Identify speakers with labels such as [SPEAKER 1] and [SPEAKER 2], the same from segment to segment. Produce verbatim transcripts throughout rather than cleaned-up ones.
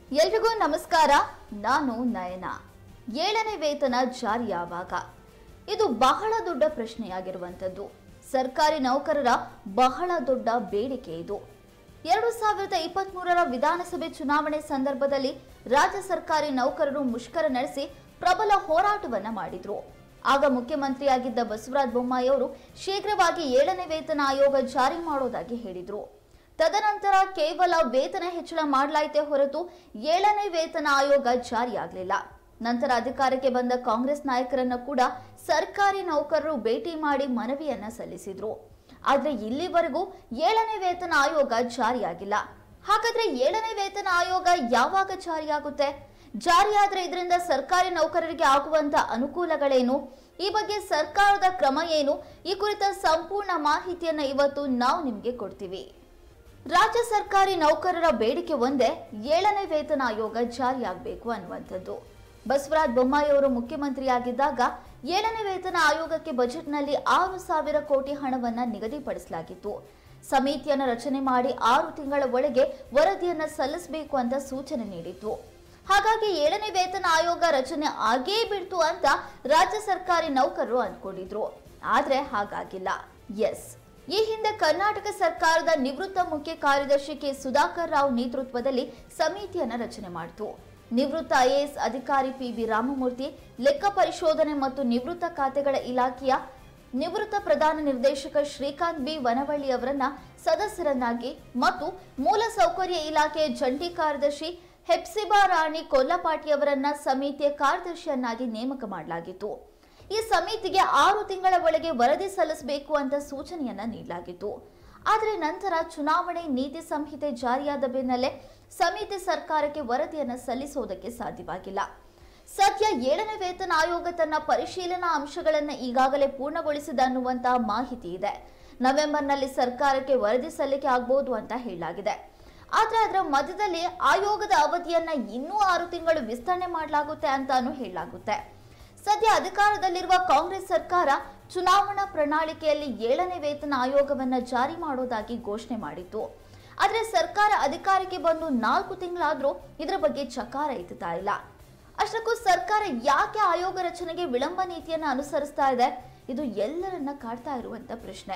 [SPEAKER 1] ಎಲ್ರಿಗೂ ನಮಸ್ಕಾರ. ನಾನು ನಯನ. ಏಳನೇ ವೇತನ ಜಾರಿ ಯಾವಾಗ? ಇದು ಬಹಳ ದೊಡ್ಡ ಪ್ರಶ್ನೆಯಾಗಿರುವಂತದ್ದು. ಸರ್ಕಾರಿ ನೌಕರರ ಬಹಳ ದೊಡ್ಡ ಬೇಡಿಕೆ ಇದು. ಎರಡು ಸಾವಿರದ ಇಪ್ಪತ್ತ್ ಮೂರರ ವಿಧಾನಸಭೆ ಚುನಾವಣೆ ಸಂದರ್ಭದಲ್ಲಿ ರಾಜ್ಯ ಸರ್ಕಾರಿ ನೌಕರರು ಮುಷ್ಕರ ನಡೆಸಿ ಪ್ರಬಲ ಹೋರಾಟವನ್ನ ಮಾಡಿದ್ರು. ಆಗ ಮುಖ್ಯಮಂತ್ರಿಯಾಗಿದ್ದ ಬಸವರಾಜ ಬೊಮ್ಮಾಯಿ ಅವರು ಶೀಘ್ರವಾಗಿ ಏಳನೇ ವೇತನ ಆಯೋಗ ಜಾರಿ ಮಾಡೋದಾಗಿ ಹೇಳಿದ್ರು. ತದನಂತರ ಕೇವಲ ವೇತನ ಹೆಚ್ಚಳ ಮಾಡಲಾಯಿತೇ ಹೊರತು ಏಳನೇ ವೇತನ ಆಯೋಗ ಜಾರಿಯಾಗಲಿಲ್ಲ. ನಂತರ ಅಧಿಕಾರಕ್ಕೆ ಬಂದ ಕಾಂಗ್ರೆಸ್ ನಾಯಕರನ್ನ ಕೂಡ ಸರ್ಕಾರಿ ನೌಕರರು ಭೇಟಿ ಮಾಡಿ ಮನವಿಯನ್ನ ಸಲ್ಲಿಸಿದ್ರು. ಆದ್ರೆ ಇಲ್ಲಿವರೆಗೂ ಏಳನೇ ವೇತನ ಆಯೋಗ ಜಾರಿಯಾಗಿಲ್ಲ. ಹಾಗಾದ್ರೆ ಏಳನೇ ವೇತನ ಆಯೋಗ ಯಾವಾಗ ಜಾರಿಯಾಗುತ್ತೆ? ಜಾರಿಯಾದ್ರೆ ಇದರಿಂದ ಸರ್ಕಾರಿ ನೌಕರರಿಗೆ ಆಗುವಂತ ಅನುಕೂಲಗಳೇನು? ಈ ಬಗ್ಗೆ ಸರ್ಕಾರದ ಕ್ರಮ ಏನು? ಈ ಕುರಿತ ಸಂಪೂರ್ಣ ಮಾಹಿತಿಯನ್ನ ಇವತ್ತು ನಾವು ನಿಮ್ಗೆ ಕೊಡ್ತೀವಿ. ರಾಜ್ಯ ಸರ್ಕಾರಿ ನೌಕರರ ಬೇಡಿಕೆ ಒಂದೇ, ಏಳನೇ ವೇತನ ಆಯೋಗ ಜಾರಿಯಾಗಬೇಕು ಅನ್ನುವಂಥದ್ದು. ಬಸವರಾಜ ಬೊಮ್ಮಾಯಿ ಅವರು ಮುಖ್ಯಮಂತ್ರಿಯಾಗಿದ್ದಾಗ ಏಳನೇ ವೇತನ ಆಯೋಗಕ್ಕೆ ಬಜೆಟ್ನಲ್ಲಿ ಆರು ಸಾವಿರ ಕೋಟಿ ಹಣವನ್ನ ನಿಗದಿಪಡಿಸಲಾಗಿತ್ತು. ಸಮಿತಿಯನ್ನು ರಚನೆ ಮಾಡಿ ಆರು ತಿಂಗಳ ಒಳಗೆ ವರದಿಯನ್ನ ಸಲ್ಲಿಸಬೇಕು ಅಂತ ಸೂಚನೆ ನೀಡಿತ್ತು. ಹಾಗಾಗಿ ಏಳನೇ ವೇತನ ಆಯೋಗ ರಚನೆ ಆಗೇ ಬಿಡ್ತು ಅಂತ ರಾಜ್ಯ ಸರ್ಕಾರಿ ನೌಕರರು ಅಂದ್ಕೊಂಡಿದ್ರು. ಆದ್ರೆ ಹಾಗಾಗಿಲ್ಲ. ಎಸ್, ಈ ಹಿಂದೆ ಕರ್ನಾಟಕ ಸರ್ಕಾರದ ನಿವೃತ್ತ ಮುಖ್ಯ ಕಾರ್ಯದರ್ಶಿ ಕೆ ಸುಧಾಕರ್ ರಾವ್ ನೇತೃತ್ವದಲ್ಲಿ ಸಮಿತಿಯನ್ನ ರಚನೆ ಮಾಡಿತು. ನಿವೃತ್ತ ಐಎಎಸ್ ಅಧಿಕಾರಿ ಪಿ ಬಿ ರಾಮಮೂರ್ತಿ, ಲೆಕ್ಕ ಪರಿಶೋಧನೆ ಮತ್ತು ನಿವೃತ್ತ ಖಾತೆಗಳ ಇಲಾಖೆಯ ನಿವೃತ್ತ ಪ್ರಧಾನ ನಿರ್ದೇಶಕ ಶ್ರೀಕಾಂತ್ ಬಿ ವನವಳ್ಳಿ ಅವರನ್ನ ಸದಸ್ಯರನ್ನಾಗಿ ಮತ್ತು ಮೂಲಸೌಕರ್ಯ ಇಲಾಖೆಯ ಜಂಟಿ ಕಾರ್ಯದರ್ಶಿ ಹೆಪ್ಸಿಬಾ ರಾಣಿ ಕೊಲ್ಲಪಾಟಿ ಅವರನ್ನ ಸಮಿತಿಯ ಕಾರ್ಯದರ್ಶಿಯನ್ನಾಗಿ ನೇಮಕ ಮಾಡಲಾಗಿತ್ತು. ಈ ಸಮಿತಿಗೆ ಆರು ತಿಂಗಳ ಒಳಗೆ ವರದಿ ಸಲ್ಲಿಸಬೇಕು ಅಂತ ಸೂಚನೆಯನ್ನ ನೀಡಲಾಗಿತ್ತು. ಆದರೆ ನಂತರ ಚುನಾವಣೆ ನೀತಿ ಸಂಹಿತೆ ಜಾರಿಯಾದ ಬೆನ್ನಲ್ಲೇ ಸಮಿತಿ ಸರ್ಕಾರಕ್ಕೆ ವರದಿಯನ್ನ ಸಲ್ಲಿಸುವುದಕ್ಕೆ ಸಾಧ್ಯವಾಗಿಲ್ಲ. ಸದ್ಯ ಏಳನೇ ವೇತನ ಆಯೋಗ ತನ್ನ ಪರಿಶೀಲನಾ ಅಂಶಗಳನ್ನು ಈಗಾಗಲೇ ಪೂರ್ಣಗೊಳಿಸಿದೆ ಅನ್ನುವಂತಹ ಮಾಹಿತಿ ಇದೆ. ನವೆಂಬರ್ನಲ್ಲಿ ಸರ್ಕಾರಕ್ಕೆ ವರದಿ ಸಲ್ಲಿಕೆ ಆಗಬಹುದು ಅಂತ ಹೇಳಲಾಗಿದೆ. ಆದ್ರೆ ಅದರ ಮಧ್ಯದಲ್ಲಿ ಆಯೋಗದ ಅವಧಿಯನ್ನ ಇನ್ನೂ ಆರು ತಿಂಗಳು ವಿಸ್ತರಣೆ ಮಾಡಲಾಗುತ್ತೆ ಅಂತಾನು ಹೇಳಲಾಗುತ್ತೆ. ಸದ್ಯ ಅಧಿಕಾರದಲ್ಲಿರುವ ಕಾಂಗ್ರೆಸ್ ಸರ್ಕಾರ ಚುನಾವಣಾ ಪ್ರಣಾಳಿಕೆಯಲ್ಲಿ ಏಳನೇ ವೇತನ ಆಯೋಗವನ್ನ ಜಾರಿ ಮಾಡೋದಾಗಿ ಘೋಷಣೆ ಮಾಡಿತ್ತು. ಆದ್ರೆ ಸರ್ಕಾರ ಅಧಿಕಾರಕ್ಕೆ ಬಂದು ನಾಲ್ಕು ತಿಂಗಳಾದ್ರೂ ಇದರ ಬಗ್ಗೆ ಚಕಾರ ಎತ್ತುತ್ತಾ ಇಲ್ಲ. ಅಷ್ಟಕ್ಕೂ ಸರ್ಕಾರ ಯಾಕೆ ಆಯೋಗ ರಚನೆಗೆ ವಿಳಂಬ ನೀತಿಯನ್ನ ಅನುಸರಿಸ್ತಾ ಇದೆ? ಇದು ಎಲ್ಲರನ್ನ ಕಾಡ್ತಾ ಇರುವಂತ ಪ್ರಶ್ನೆ.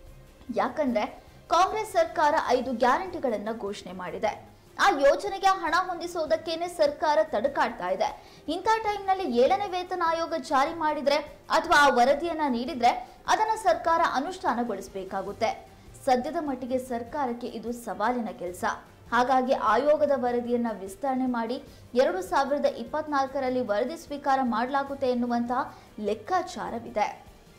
[SPEAKER 1] ಯಾಕಂದ್ರೆ ಕಾಂಗ್ರೆಸ್ ಸರ್ಕಾರ ಐದು ಗ್ಯಾರಂಟಿಗಳನ್ನ ಘೋಷಣೆ ಮಾಡಿದೆ. ಆ ಯೋಜನೆಗೆ ಹಣ ಹೊಂದಿಸುವುದಕ್ಕೇನೆ ಸರ್ಕಾರ ತಡಕಾಡ್ತಾ ಇದೆ. ಇಂಥ ಟೈಮ್ನಲ್ಲಿ ಏಳನೇ ವೇತನ ಆಯೋಗ ಜಾರಿ ಮಾಡಿದ್ರೆ ಅಥವಾ ಆ ವರದಿಯನ್ನ ನೀಡಿದ್ರೆ ಅದನ್ನ ಸರ್ಕಾರ ಅನುಷ್ಠಾನಗೊಳಿಸಬೇಕಾಗುತ್ತೆ. ಸದ್ಯದ ಮಟ್ಟಿಗೆ ಸರ್ಕಾರಕ್ಕೆ ಇದು ಸವಾಲಿನ ಕೆಲಸ. ಹಾಗಾಗಿ ಆಯೋಗದ ವರದಿಯನ್ನ ವಿಸ್ತರಣೆ ಮಾಡಿ ಎರಡು ಸಾವಿರದ ಇಪ್ಪತ್ನಾಲ್ಕರಲ್ಲಿ ವರದಿ ಸ್ವೀಕಾರ ಮಾಡಲಾಗುತ್ತೆ ಎನ್ನುವಂತಹ ಲೆಕ್ಕಾಚಾರವಿದೆ.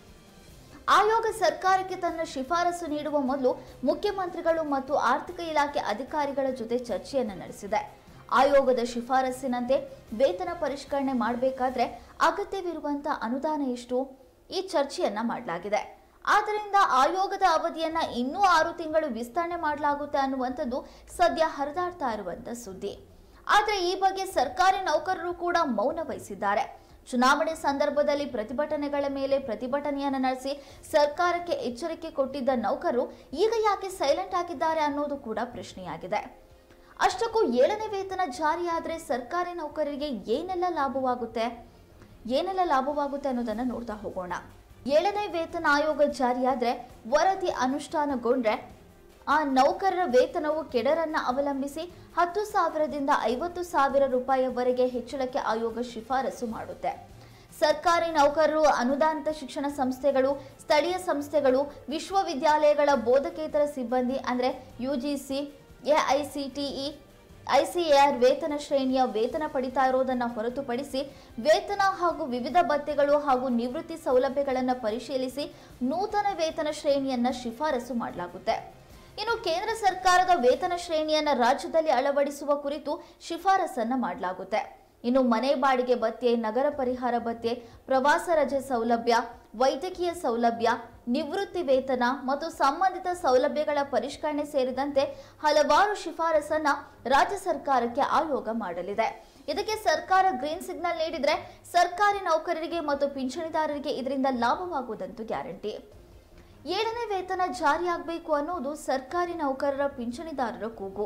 [SPEAKER 1] ಆಯೋಗ ಸರ್ಕಾರಕ್ಕೆ ತನ್ನ ಶಿಫಾರಸು ನೀಡುವ ಮೊದಲು ಮುಖ್ಯಮಂತ್ರಿಗಳು ಮತ್ತು ಆರ್ಥಿಕ ಇಲಾಖೆ ಅಧಿಕಾರಿಗಳ ಜೊತೆ ಚರ್ಚೆಯನ್ನು ನಡೆಸಿದೆ. ಆಯೋಗದ ಶಿಫಾರಸಿನಂತೆ ವೇತನ ಪರಿಷ್ಕರಣೆ ಮಾಡಬೇಕಾದ್ರೆ ಅಗತ್ಯವಿರುವಂತಹ ಅನುದಾನ ಎಷ್ಟು? ಈ ಚರ್ಚೆಯನ್ನ ಮಾಡಲಾಗಿದೆ. ಆದ್ದರಿಂದ ಆಯೋಗದ ಅವಧಿಯನ್ನ ಇನ್ನೂ ಆರು ತಿಂಗಳು ವಿಸ್ತರಣೆ ಮಾಡಲಾಗುತ್ತೆ ಅನ್ನುವಂಥದ್ದು ಸದ್ಯ ಹರಿದಾಡ್ತಾ ಇರುವಂತ ಸುದ್ದಿ. ಆದ್ರೆ ಈ ಬಗ್ಗೆ ಸರ್ಕಾರಿ ನೌಕರರು ಕೂಡ ಮೌನ ವಹಿಸಿದ್ದಾರೆ. ಚುನಾವಣೆ ಸಂದರ್ಭದಲ್ಲಿ ಪ್ರತಿಭಟನೆಗಳ ಮೇಲೆ ಪ್ರತಿಭಟನೆಯನ್ನು ನಡೆಸಿ ಸರ್ಕಾರಕ್ಕೆ ಎಚ್ಚರಿಕೆ ಕೊಟ್ಟಿದ್ದ ನೌಕರರು ಈಗ ಯಾಕೆ ಸೈಲೆಂಟ್ ಆಗಿದ್ದಾರೆ ಅನ್ನೋದು ಕೂಡ ಪ್ರಶ್ನೆಯಾಗಿದೆ. ಅಷ್ಟಕ್ಕೂ ಏಳನೇ ವೇತನ ಜಾರಿಯಾದ್ರೆ ಸರ್ಕಾರಿ ನೌಕರರಿಗೆ ಏನೆಲ್ಲ ಲಾಭವಾಗುತ್ತೆ ಏನೆಲ್ಲ ಲಾಭವಾಗುತ್ತೆ ಅನ್ನೋದನ್ನ ನೋಡ್ತಾ ಹೋಗೋಣ. ಏಳನೇ ವೇತನ ಆಯೋಗ ಜಾರಿಯಾದ್ರೆ ವರದಿ ಅನುಷ್ಠಾನಗೊಂಡ್ರೆ ಆ ನೌಕರರ ವೇತನವು ಕೆಡರನ್ನ ಅವಲಂಬಿಸಿ ಹತ್ತು ಸಾವಿರದಿಂದ ಐವತ್ತು ಸಾವಿರ ರೂಪಾಯಿವರೆಗೆ ಹೆಚ್ಚಳಕ್ಕೆ ಆಯೋಗ ಶಿಫಾರಸು ಮಾಡುತ್ತೆ. ಸರ್ಕಾರಿ ನೌಕರರು, ಅನುದಾನಿತ ಶಿಕ್ಷಣ ಸಂಸ್ಥೆಗಳು, ಸ್ಥಳೀಯ ಸಂಸ್ಥೆಗಳು, ವಿಶ್ವವಿದ್ಯಾಲಯಗಳ ಬೋಧಕೇತರ ಸಿಬ್ಬಂದಿ ಅಂದ್ರೆ ಯುಜಿಸಿ, ಎಐಸಿಟಿಇ, ಐಸಿಎಆರ್ ವೇತನ ಶ್ರೇಣಿಯ ವೇತನ ಪಡಿತಾ ಇರೋದನ್ನ ಹೊರತುಪಡಿಸಿ ವೇತನ ಹಾಗೂ ವಿವಿಧ ಭತ್ಯೆಗಳು ಹಾಗೂ ನಿವೃತ್ತಿ ಸೌಲಭ್ಯಗಳನ್ನು ಪರಿಶೀಲಿಸಿ ನೂತನ ವೇತನ ಶ್ರೇಣಿಯನ್ನ ಶಿಫಾರಸು ಮಾಡಲಾಗುತ್ತೆ. ಇನ್ನು ಕೇಂದ್ರ ಸರ್ಕಾರದ ವೇತನ ಶ್ರೇಣಿಯನ್ನ ರಾಜ್ಯದಲ್ಲಿ ಅಳವಡಿಸುವ ಕುರಿತು ಶಿಫಾರಸನ್ನ ಮಾಡಲಾಗುತ್ತೆ. ಇನ್ನು ಮನೆ ಬಾಡಿಗೆ ಭತ್ಯೆ, ನಗರ ಪರಿಹಾರ ಭತ್ಯೆ, ಪ್ರವಾಸ ರಜೆ ಸೌಲಭ್ಯ, ವೈದ್ಯಕೀಯ ಸೌಲಭ್ಯ, ನಿವೃತ್ತಿ ವೇತನ ಮತ್ತು ಸಂಬಂಧಿತ ಸೌಲಭ್ಯಗಳ ಪರಿಷ್ಕರಣೆ ಸೇರಿದಂತೆ ಹಲವಾರು ಶಿಫಾರಸನ್ನ ರಾಜ್ಯ ಸರ್ಕಾರಕ್ಕೆ ಆಯೋಗ ಮಾಡಲಿದೆ. ಇದಕ್ಕೆ ಸರ್ಕಾರ ಗ್ರೀನ್ ಸಿಗ್ನಲ್ ನೀಡಿದ್ರೆ ಸರ್ಕಾರಿ ನೌಕರರಿಗೆ ಮತ್ತು ಪಿಂಚಣಿದಾರರಿಗೆ ಇದರಿಂದ ಲಾಭವಾಗುವುದಂತೂ ಗ್ಯಾರಂಟಿ. ಏಳನೇ ವೇತನ ಜಾರಿಯಾಗಬೇಕು ಅನ್ನೋದು ಸರ್ಕಾರಿ ನೌಕರರ ಪಿಂಚಣಿದಾರರ ಕೂಗು.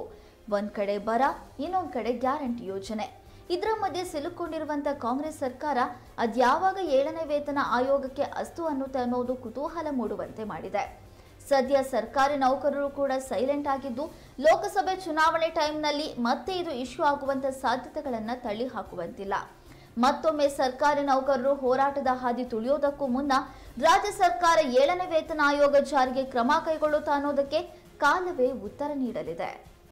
[SPEAKER 1] ಒಂದ್ ಕಡೆ ಬರ, ಇನ್ನೊಂದ್ ಕಡೆ ಗ್ಯಾರಂಟಿ ಯೋಜನೆ. ಇದರ ಮಧ್ಯೆ ಸಿಲುಕೊಂಡಿರುವಂತ ಕಾಂಗ್ರೆಸ್ ಸರ್ಕಾರ ಅದ್ಯಾವಾಗ ಏಳನೇ ವೇತನ ಆಯೋಗಕ್ಕೆ ಅಸ್ತು ಅನ್ನುತ್ತೆ ಅನ್ನೋದು ಕುತೂಹಲ ಮೂಡುವಂತೆ ಮಾಡಿದೆ. ಸದ್ಯ ಸರ್ಕಾರಿ ನೌಕರರು ಕೂಡ ಸೈಲೆಂಟ್ ಆಗಿದ್ದು, ಲೋಕಸಭೆ ಚುನಾವಣೆ ಟೈಮ್ನಲ್ಲಿ ಮತ್ತೆ ಇದು ಇಶ್ಯೂ ಆಗುವಂತ ಸಾಧ್ಯತೆಗಳನ್ನ ತಳ್ಳಿ ಹಾಕುವಂತಿಲ್ಲ. ಮತ್ತೊಮ್ಮೆ ಸರ್ಕಾರಿ ನೌಕರರು ಹೋರಾಟದ ಹಾದಿ ತುಳಿಯೋದಕ್ಕೂ ಮುನ್ನ ರಾಜ್ಯ ಸರ್ಕಾರ ಏಳನೇ ವೇತನ ಆಯೋಗ ಜಾರಿಗೆ ಕ್ರಮ ಕೈಗೊಳ್ಳುತ್ತಾ ಅನ್ನೋದಕ್ಕೆ ಕಾಲವೇ ಉತ್ತರ ನೀಡಲಿದೆ.